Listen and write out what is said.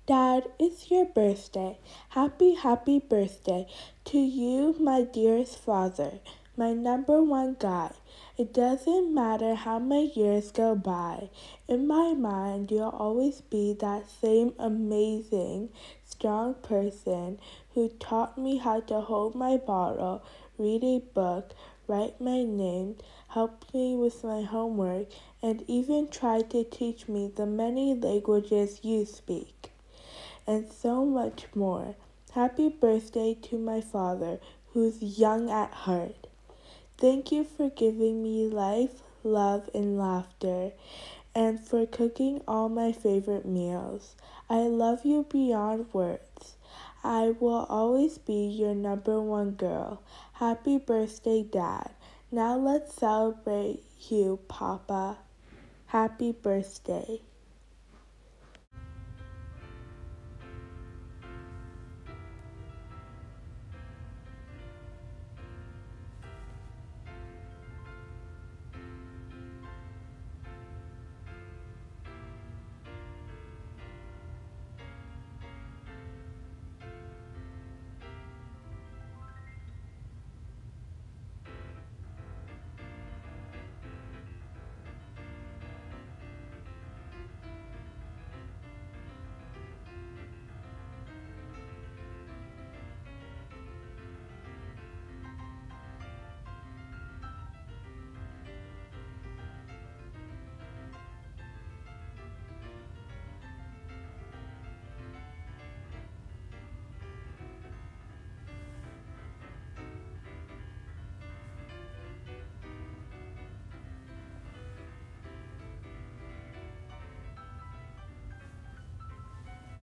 Dad, it's your birthday. Happy birthday to you, my dearest father, my number one guy. It doesn't matter how many years go by. In my mind, you'll always be that same amazing, strong person who taught me how to hold my bottle, read a book, write my name, helped me with my homework, and even tried to teach me the many languages you speak, and so much more. Happy birthday to my father, who's young at heart. Thank you for giving me life, love, and laughter, and for cooking all my favorite meals. I love you beyond words. I will always be your number one girl. Happy birthday, Dad. Now let's celebrate you, Papa. Happy birthday.